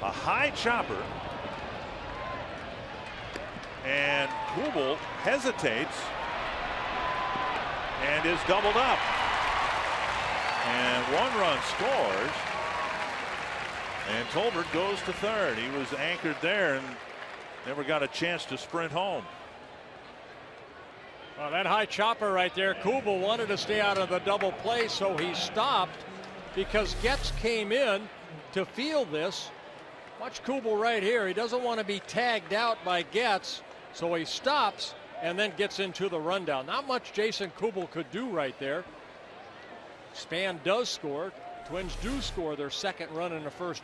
A high chopper. And Kubel hesitates and is doubled up. And 1 run scores. And Tolbert goes to third. He was anchored there and never got a chance to sprint home. Well, that high chopper right there, Kubel wanted to stay out of the double play, so he stopped because Getz came in to field this. Watch Kubel right here. He doesn't want to be tagged out by Getz, so he stops and then gets into the rundown. Not much Jason Kubel could do right there. Span does score. Twins do score their 2nd run in the 1st